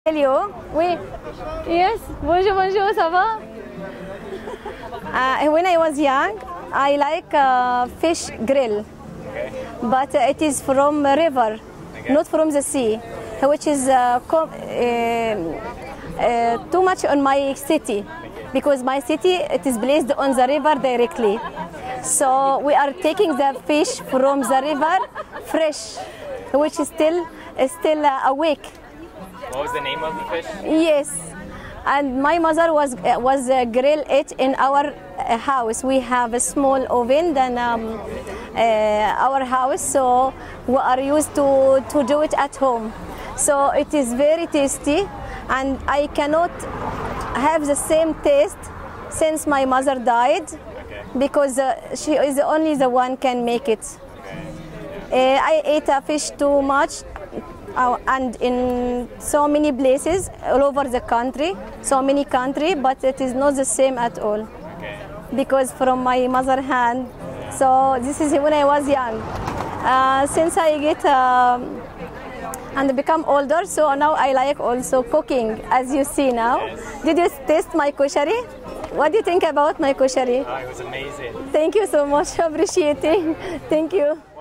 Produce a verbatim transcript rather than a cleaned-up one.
Hello. Oui. Yes. Bonjour, bonjour. Ça va? Uh, when I was young, I like uh, fish grill, Okay. but uh, it is from a river, Okay. not from the sea, which is uh, com- uh, uh, too much on my city, because my city it is placed on the river directly. So we are taking the fish from the river fresh, which is still is still uh, awake. What was the name of the fish? Yes, and my mother was uh, was uh, grill it in our uh, house. We have a small oven than um, uh, our house, so we are used to to do it at home. So it is very tasty, and I cannot have the same taste since my mother died, Okay. because uh, she is only the one can make it. Okay. Uh, I ate a fish too much, uh, and in so many places all over the country, so many country, but it is not the same at all, Okay. because from my mother hand. So this is when I was young. Uh, since I get um, and become older, so now I like also cooking, as you see now. Yes. Did you taste my koshari? What do you think about my koshari? Oh, it was amazing. Thank you so much, appreciating. Thank you.